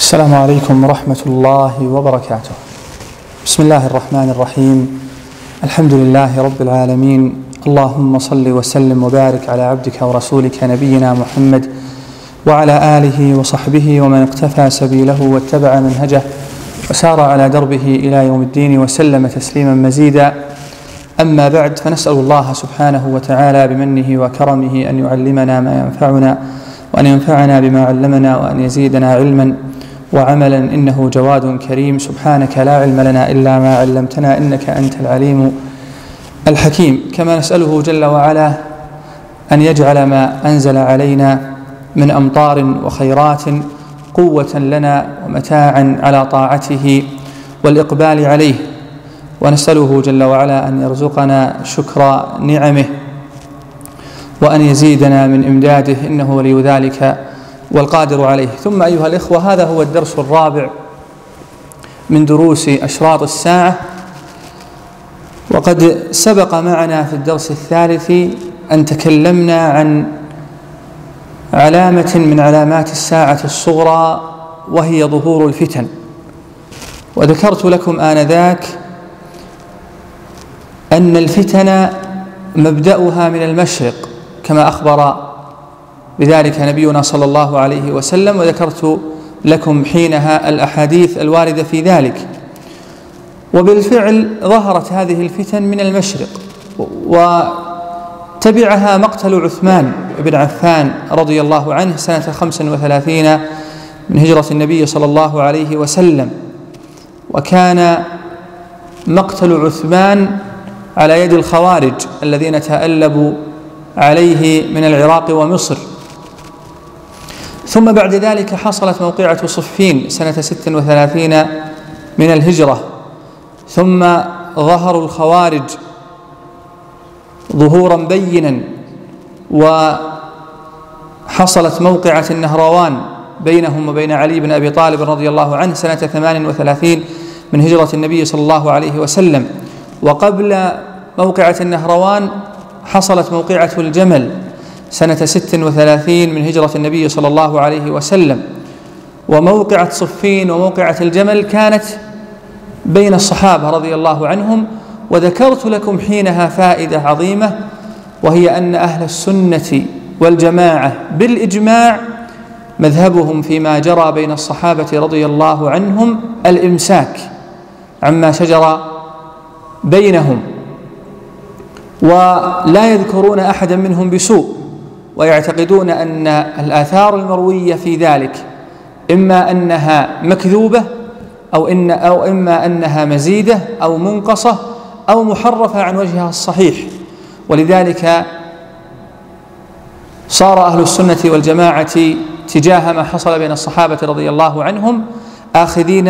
السلام عليكم ورحمة الله وبركاته. بسم الله الرحمن الرحيم. الحمد لله رب العالمين. اللهم صل وسلم وبارك على عبدك ورسولك نبينا محمد وعلى آله وصحبه ومن اقتفى سبيله واتبع منهجه وسار على دربه إلى يوم الدين وسلم تسليما مزيدا. أما بعد، فنسأل الله سبحانه وتعالى بمنه وكرمه أن يعلمنا ما ينفعنا وأن ينفعنا بما علمنا وأن يزيدنا علما وعملا، إنه جواد كريم. سبحانك لا علم لنا إلا ما علمتنا إنك أنت العليم الحكيم. كما نسأله جل وعلا أن يجعل ما أنزل علينا من أمطار وخيرات قوة لنا ومتاعا على طاعته والإقبال عليه، ونسأله جل وعلا أن يرزقنا شكر نعمه وأن يزيدنا من إمداده، إنه ولي ذلك والقادر عليه. ثم أيها الإخوة، هذا هو الدرس الرابع من دروس أشراط الساعة، وقد سبق معنا في الدرس الثالث أن تكلمنا عن علامة من علامات الساعة الصغرى، وهي ظهور الفتن. وذكرت لكم آنذاك أن الفتن مبدأها من المشرق كما أخبر بذلك نبينا صلى الله عليه وسلم، وذكرت لكم حينها الأحاديث الواردة في ذلك. وبالفعل ظهرت هذه الفتن من المشرق، وتبعها مقتل عثمان بن عفان رضي الله عنه سنة 35 من هجرة النبي صلى الله عليه وسلم. وكان مقتل عثمان على يد الخوارج الذين تألبوا عليه من العراق ومصر. ثم بعد ذلك حصلت موقعة صفين سنة 36 من الهجرة، ثم ظهروا الخوارج ظهورا بينا، وحصلت موقعة النهروان بينهم وبين علي بن أبي طالب رضي الله عنه سنة 38 من هجرة النبي صلى الله عليه وسلم. وقبل موقعة النهروان حصلت موقعة الجمل سنة 36 من هجرة النبي صلى الله عليه وسلم. وموقعة صفين وموقعة الجمل كانت بين الصحابة رضي الله عنهم. وذكرت لكم حينها فائدة عظيمة، وهي أن أهل السنة والجماعة بالإجماع مذهبهم فيما جرى بين الصحابة رضي الله عنهم الإمساك عما شجر بينهم، ولا يذكرون أحدا منهم بسوء، ويعتقدون أن الآثار المروية في ذلك إما أنها مكذوبة أو إما أنها مزيدة أو منقصة أو محرفة عن وجهها الصحيح. ولذلك صار أهل السنة والجماعة تجاه ما حصل بين الصحابة رضي الله عنهم آخذين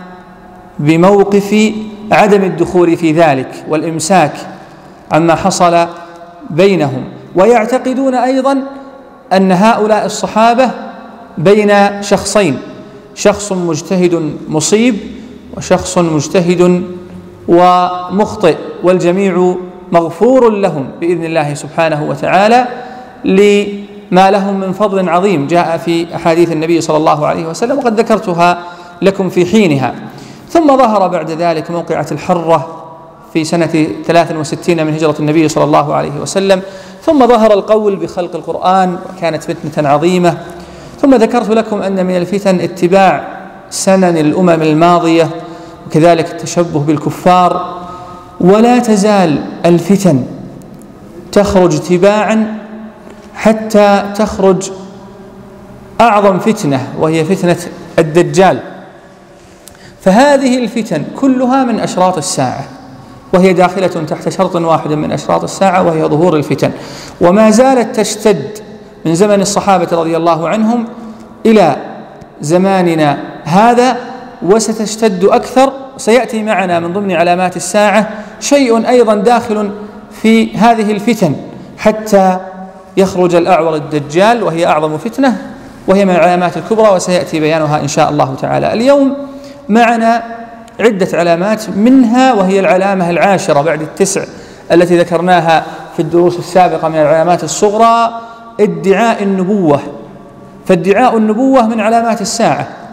بموقف عدم الدخول في ذلك والإمساك عما حصل بينهم. ويعتقدون أيضا أن هؤلاء الصحابة بين شخصين، شخص مجتهد مصيب وشخص مجتهد ومخطئ، والجميع مغفور لهم بإذن الله سبحانه وتعالى لما لهم من فضل عظيم جاء في أحاديث النبي صلى الله عليه وسلم، وقد ذكرتها لكم في حينها. ثم ظهر بعد ذلك موقعة الحرة في سنة 63 من هجرة النبي صلى الله عليه وسلم. ثم ظهر القول بخلق القرآن، وكانت فتنة عظيمة. ثم ذكرت لكم أن من الفتن اتباع سنن الأمم الماضية، وكذلك التشبه بالكفار. ولا تزال الفتن تخرج تباعا حتى تخرج أعظم فتنة، وهي فتنة الدجال. فهذه الفتن كلها من أشراط الساعة، وهي داخلة تحت شرط واحد من أشراط الساعة، وهي ظهور الفتن. وما زالت تشتد من زمن الصحابة رضي الله عنهم إلى زماننا هذا، وستشتد أكثر. سيأتي معنا من ضمن علامات الساعة شيء أيضا داخل في هذه الفتن حتى يخرج الأعور الدجال، وهي أعظم فتنة، وهي من العلامات الكبرى، وسيأتي بيانها إن شاء الله تعالى. اليوم معنا عدة علامات منها، وهي العلامة العاشرة بعد التسع التي ذكرناها في الدروس السابقة من العلامات الصغرى، ادعاء النبوة. فادعاء النبوة من علامات الساعة،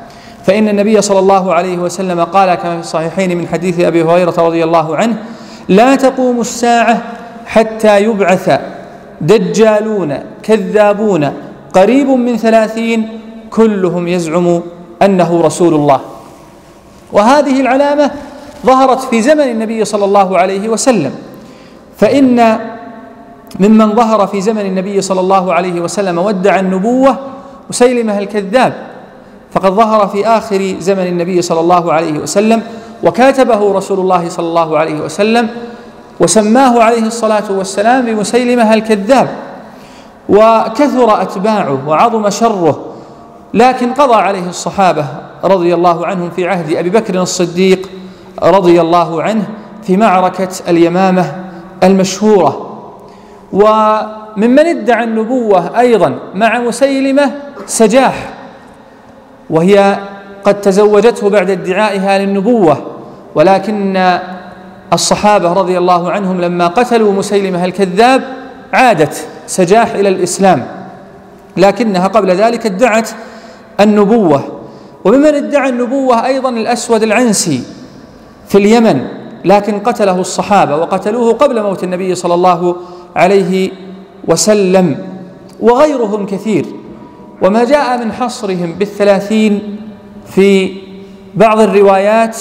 فإن النبي صلى الله عليه وسلم قال كما في الصحيحين من حديث أبي هريرة رضي الله عنه: لا تقوم الساعة حتى يبعث دجالون كذابون قريب من 30 كلهم يزعم أنه رسول الله. وهذه العلامة ظهرت في زمن النبي صلى الله عليه وسلم، فإن ممن ظهر في زمن النبي صلى الله عليه وسلم وادعى النبوة مسيلمة الكذاب، فقد ظهر في آخر زمن النبي صلى الله عليه وسلم، وكاتبه رسول الله صلى الله عليه وسلم وسماه عليه الصلاة والسلام بمسيلمة الكذاب، وكثر أتباعه وعظم شره، لكن قضى عليه الصحابة رضي الله عنهم في عهد أبي بكر الصديق رضي الله عنه في معركة اليمامة المشهورة. وممن ادعى النبوة أيضا مع مسيلمة سجاح، وهي قد تزوجته بعد ادعائها للنبوة، ولكن الصحابة رضي الله عنهم لما قتلوا مسيلمة الكذاب عادت سجاح إلى الإسلام، لكنها قبل ذلك ادعت النبوة. وممن ادعى النبوة أيضا الأسود العنسي في اليمن، لكن قتله الصحابة وقتلوه قبل موت النبي صلى الله عليه وسلم، وغيرهم كثير. وما جاء من حصرهم ب30 في بعض الروايات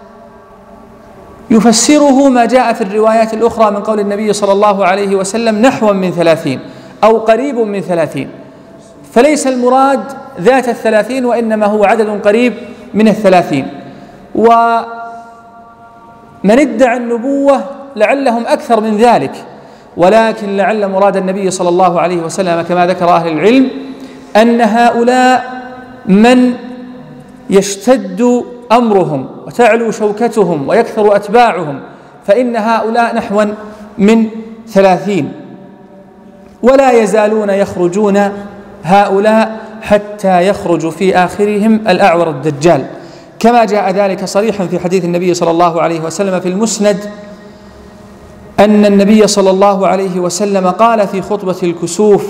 يفسره ما جاء في الروايات الأخرى من قول النبي صلى الله عليه وسلم نحو من 30 أو قريب من 30، فليس المراد ذات 30 وإنما هو عدد قريب من 30. ومن ادعى النبوة لعلهم أكثر من ذلك، ولكن لعل مراد النبي صلى الله عليه وسلم كما ذكر أهل العلم أن هؤلاء من يشتد أمرهم وتعلو شوكتهم ويكثر أتباعهم، فإن هؤلاء نحو من 30، ولا يزالون يخرجون هؤلاء حتى يخرج في آخرهم الأعور الدجال، كما جاء ذلك صريحا في حديث النبي صلى الله عليه وسلم في المسند أن النبي صلى الله عليه وسلم قال في خطبة الكسوف: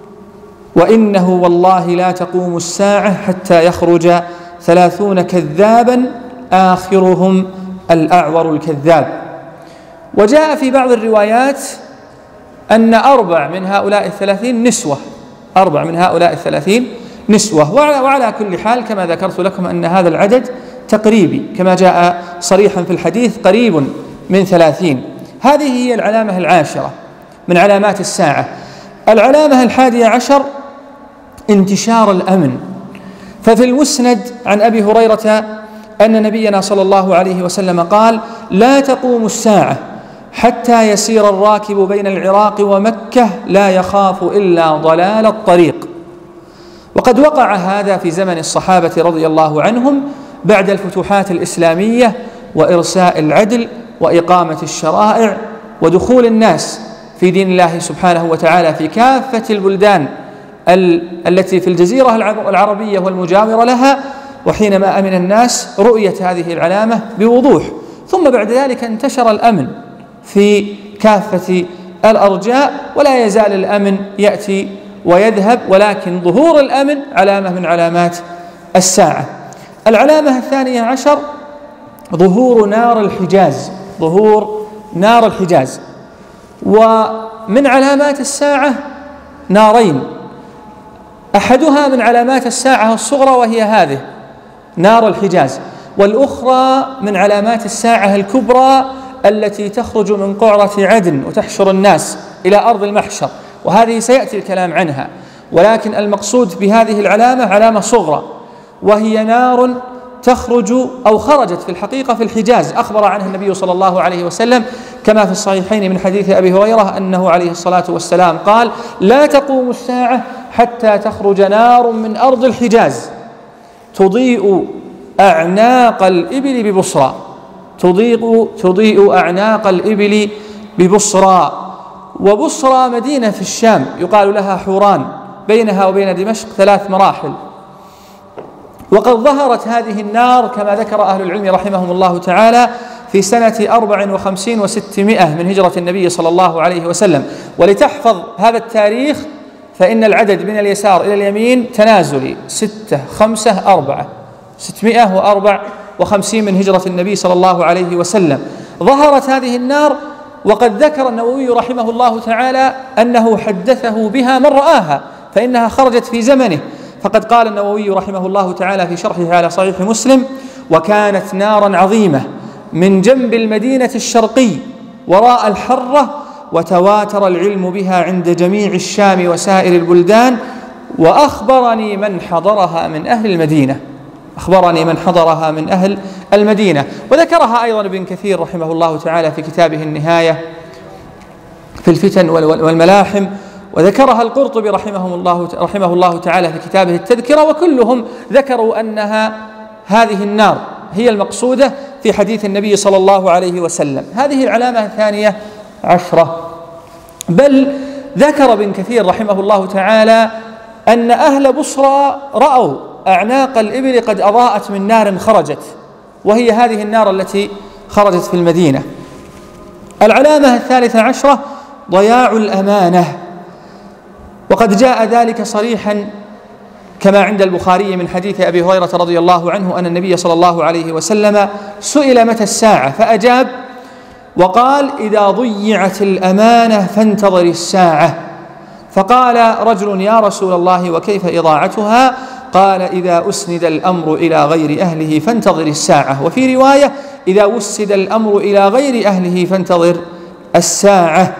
وإنه والله لا تقوم الساعة حتى يخرج 30 كذابا آخرهم الأعور الكذاب. وجاء في بعض الروايات أن 4 من هؤلاء 30 نسوة، 4 من هؤلاء 30 نسوة. وعلى كل حال كما ذكرت لكم أن هذا العدد تقريبي كما جاء صريحا في الحديث قريب من 30. هذه هي العلامة العاشرة من علامات الساعة. العلامة 11 انتشار الأمن. ففي المسند عن أبي هريرة أن نبينا صلى الله عليه وسلم قال: لا تقوم الساعة حتى يسير الراكب بين العراق ومكة لا يخاف إلا ضلال الطريق. وقد وقع هذا في زمن الصحابة رضي الله عنهم بعد الفتوحات الإسلامية وإرساء العدل وإقامة الشرائع ودخول الناس في دين الله سبحانه وتعالى في كافة البلدان التي في الجزيرة العربية والمجاورة لها، وحينما أمن الناس رؤية هذه العلامة بوضوح. ثم بعد ذلك انتشر الأمن في كافة الأرجاء، ولا يزال الأمن يأتي ويذهب، ولكن ظهور الأمن علامة من علامات الساعة. العلامة 12 ظهور نار الحجاز. ظهور نار الحجاز. ومن علامات الساعة نارين، أحدها من علامات الساعة الصغرى وهي هذه نار الحجاز، والأخرى من علامات الساعة الكبرى التي تخرج من قعرة عدن وتحشر الناس إلى أرض المحشر، وهذه سيأتي الكلام عنها. ولكن المقصود بهذه العلامة علامة صغرى، وهي نار تخرج أو خرجت في الحقيقة في الحجاز، أخبر عنها النبي صلى الله عليه وسلم كما في الصحيحين من حديث أبي هريرة أنه عليه الصلاة والسلام قال: لا تقوم الساعة حتى تخرج نار من أرض الحجاز تضيء أعناق الإبل ببصرى. تضيء أعناق الإبل ببصرى. وبصرى مدينة في الشام يقال لها حوران، بينها وبين دمشق 3 مراحل. وقد ظهرت هذه النار كما ذكر أهل العلم رحمهم الله تعالى في سنة 54 و600 من هجرة النبي صلى الله عليه وسلم. ولتحفظ هذا التاريخ فإن العدد من اليسار إلى اليمين تنازلي 6 5 4، 654 من هجرة النبي صلى الله عليه وسلم ظهرت هذه النار. وقد ذكر النووي رحمه الله تعالى أنه حدثه بها من رآها، فإنها خرجت في زمنه. فقد قال النووي رحمه الله تعالى في شرحه على صحيح مسلم: وكانت نارا عظيمة من جنب المدينة الشرقي وراء الحرة، وتواتر العلم بها عند جميع الشام وسائر البلدان، وأخبرني من حضرها من أهل المدينة. أخبرني من حضرها من أهل المدينة. وذكرها أيضا ابن كثير رحمه الله تعالى في كتابه النهاية في الفتن والملاحم، وذكرها القرطبي رحمه الله تعالى في كتابه التذكرة، وكلهم ذكروا أنها هذه النار هي المقصودة في حديث النبي صلى الله عليه وسلم. هذه العلامة 12. بل ذكر ابن كثير رحمه الله تعالى أن أهل بصرى رأوا أعناق الإبل قد أضاءت من نار خرجت، وهي هذه النار التي خرجت في المدينة. العلامة 13 ضياع الأمانة. وقد جاء ذلك صريحا كما عند البخاري من حديث أبي هريرة رضي الله عنه أن النبي صلى الله عليه وسلم سئل متى الساعة فأجاب وقال: إذا ضيعت الأمانة فانتظر الساعة. فقال رجل: يا رسول الله وكيف إضاعتها؟ قال: إذا أسند الأمر إلى غير أهله فانتظر الساعة. وفي رواية: إذا وسد الأمر إلى غير أهله فانتظر الساعة.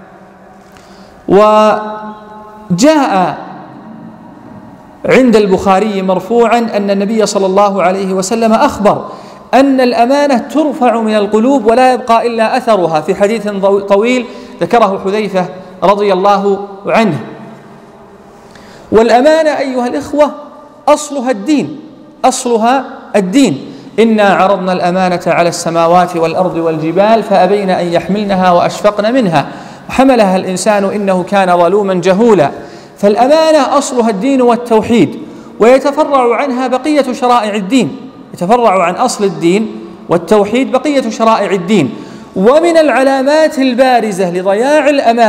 وجاء عند البخاري مرفوعا أن النبي صلى الله عليه وسلم أخبر أن الأمانة ترفع من القلوب ولا يبقى إلا أثرها، في حديث طويل ذكره حذيفة رضي الله عنه. والأمانة أيها الإخوة أصلها الدين. إنا عرضنا الأمانة على السماوات والأرض والجبال فأبين أن يحملنها وأشفقن منها وحملها الإنسان إنه كان ظلوما جهولا. فالأمانة أصلها الدين والتوحيد، ويتفرع عنها بقية شرائع الدين، يتفرع عن أصل الدين والتوحيد بقية شرائع الدين. ومن العلامات البارزة لضياع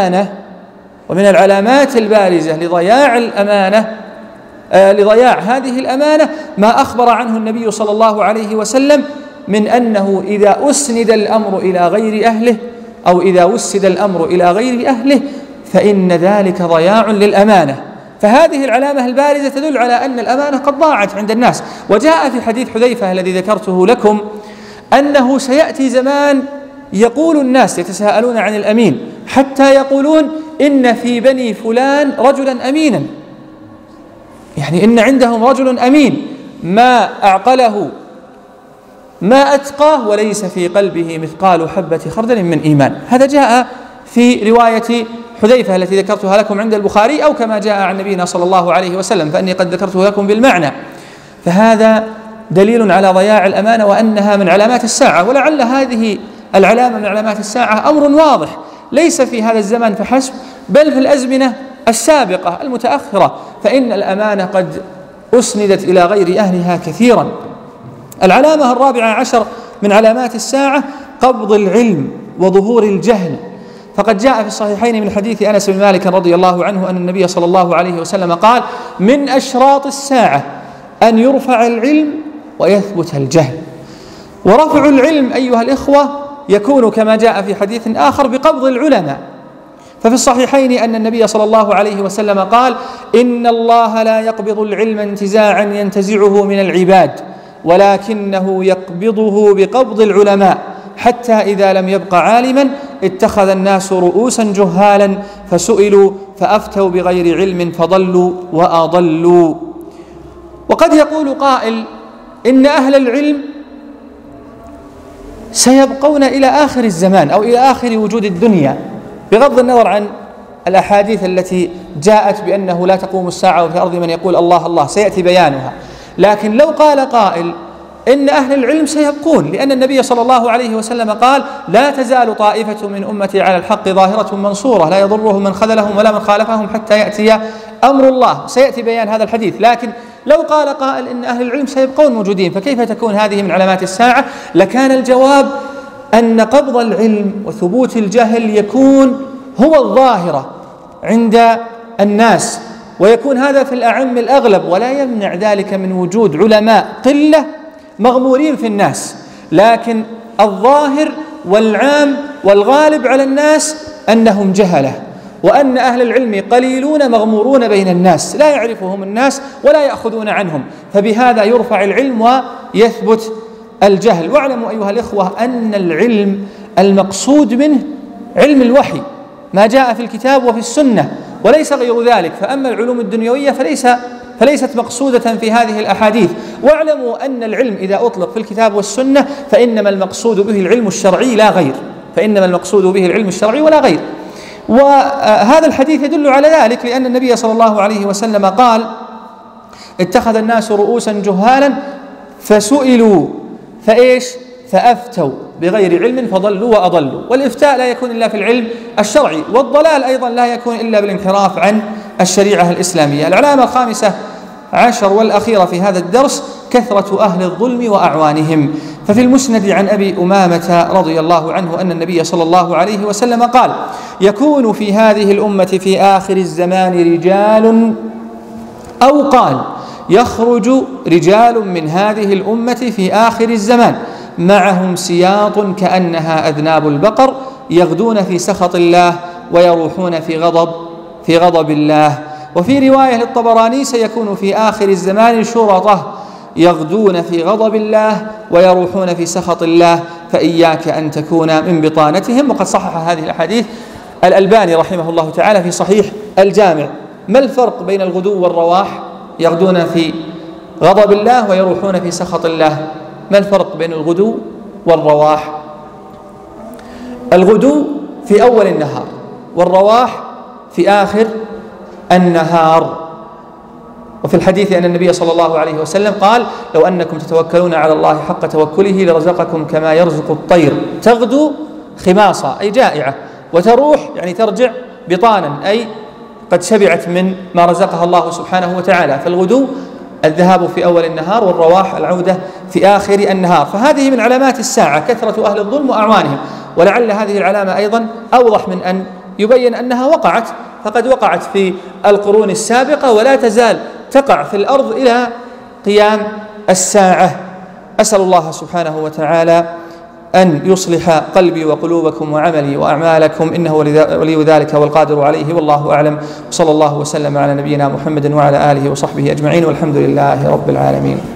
لضياع هذه الأمانة ما أخبر عنه النبي صلى الله عليه وسلم من أنه إذا أسند الأمر إلى غير أهله أو إذا وسد الأمر إلى غير أهله فإن ذلك ضياع للأمانة. فهذه العلامة البارزة تدل على أن الأمانة قد ضاعت عند الناس. وجاء في حديث حذيفة الذي ذكرته لكم أنه سيأتي زمان يقول الناس يتساءلون عن الأمين حتى يقولون: إن في بني فلان رجلا أمينا، يعني إن عندهم رجل أمين ما أعقله ما أتقاه وليس في قلبه مثقال حبة خردل من إيمان. هذا جاء في رواية حذيفة التي ذكرتها لكم عند البخاري، أو كما جاء عن نبينا صلى الله عليه وسلم، فإني قد ذكرته لكم بالمعنى. فهذا دليل على ضياع الأمانة وأنها من علامات الساعة. ولعل هذه العلامة من علامات الساعة أمر واضح ليس في هذا الزمن فحسب، بل في الأزمنة السابقة المتأخرة، فإن الأمانة قد أسندت إلى غير أهلها كثيرا. العلامة 14 من علامات الساعة قبض العلم وظهور الجهل. فقد جاء في الصحيحين من حديث أنس بن مالك رضي الله عنه أن النبي صلى الله عليه وسلم قال: من أشراط الساعة أن يرفع العلم ويثبت الجهل. ورفع العلم أيها الإخوة يكون كما جاء في حديث آخر بقبض العلماء. ففي الصحيحين أن النبي صلى الله عليه وسلم قال: إن الله لا يقبض العلم انتزاعا ينتزعه من العباد، ولكنه يقبضه بقبض العلماء، حتى إذا لم يبق عالما اتخذ الناس رؤوسا جهالا فسئلوا فأفتوا بغير علم فضلوا وأضلوا. وقد يقول قائل: إن أهل العلم سيبقون إلى آخر الزمان أو إلى آخر وجود الدنيا، بغض النظر عن الأحاديث التي جاءت بأنه لا تقوم الساعة وفي الأرض من يقول الله الله، سيأتي بيانها. لكن لو قال قائل إن أهل العلم سيبقون، لأن النبي صلى الله عليه وسلم قال: لا تزال طائفة من أمتي على الحق ظاهرة منصورة لا يضرهم من خذلهم ولا من خالفهم حتى يأتي أمر الله، سيأتي بيان هذا الحديث. لكن لو قال قائل إن أهل العلم سيبقون موجودين، فكيف تكون هذه من علامات الساعة؟ لكان الجواب أن قبض العلم وثبوت الجهل يكون هو الظاهرة عند الناس، ويكون هذا في الأعم الأغلب، ولا يمنع ذلك من وجود علماء قلة مغمورين في الناس، لكن الظاهر والعام والغالب على الناس أنهم جهلة، وأن أهل العلم قليلون مغمورون بين الناس لا يعرفهم الناس ولا يأخذون عنهم، فبهذا يرفع العلم ويثبت الجهل. واعلموا أيها الإخوة أن العلم المقصود منه علم الوحي، ما جاء في الكتاب وفي السنة، وليس غير ذلك. فأما العلوم الدنيوية فليست مقصودة في هذه الأحاديث. واعلموا أن العلم إذا أطلق في الكتاب والسنة فإنما المقصود به العلم الشرعي لا غير، فإنما المقصود به العلم الشرعي ولا غير. وهذا الحديث يدل على ذلك، لأن النبي صلى الله عليه وسلم قال: اتخذ الناس رؤوسا جهالا فسئلوا فأفتوا بغير علم فضلوا وأضلوا. والإفتاء لا يكون إلا في العلم الشرعي، والضلال أيضا لا يكون إلا بالانحراف عن الشريعة الإسلامية. العلامة 15 والأخيرة في هذا الدرس كثرة أهل الظلم وأعوانهم. ففي المسند عن أبي أمامة رضي الله عنه أن النبي صلى الله عليه وسلم قال: يكون في هذه الأمة في آخر الزمان رجال، أو قال: يخرج رجال من هذه الأمة في آخر الزمان معهم سياط كأنها أذناب البقر، يغدون في سخط الله ويروحون في غضب الله. وفي رواية للطبراني: سيكون في آخر الزمان شرطة يغدون في غضب الله ويروحون في سخط الله، فإياك أن تكون من بطانتهم. وقد صحح هذه الأحاديث الألباني رحمه الله تعالى في صحيح الجامع. ما الفرق بين الغدو والرواح؟ يغدون في غضب الله ويروحون في سخط الله. ما الفرق بين الغدو والرواح؟ الغدو في أول النهار، والرواح في آخر النهار. وفي الحديث أن النبي صلى الله عليه وسلم قال: لو أنكم تتوكلون على الله حق توكله لرزقكم كما يرزق الطير، تغدو خماصا أي جائعة، وتروح يعني ترجع بطانا أي قد شبعت من ما رزقها الله سبحانه وتعالى. فالغدو الذهاب في أول النهار، والرواح العودة في آخر النهار. فهذه من علامات الساعة كثرة أهل الظلم وأعوانهم. ولعل هذه العلامة أيضا أوضح من أن يبين أنها وقعت، فقد وقعت في القرون السابقة ولا تزال تقع في الأرض إلى قيام الساعة. أسأل الله سبحانه وتعالى أن يصلح قلبي وقلوبكم وعملي وأعمالكم، إنه ولي ذلك والقادر عليه، والله أعلم. صلى الله وسلم على نبينا محمد وعلى آله وصحبه أجمعين، والحمد لله رب العالمين.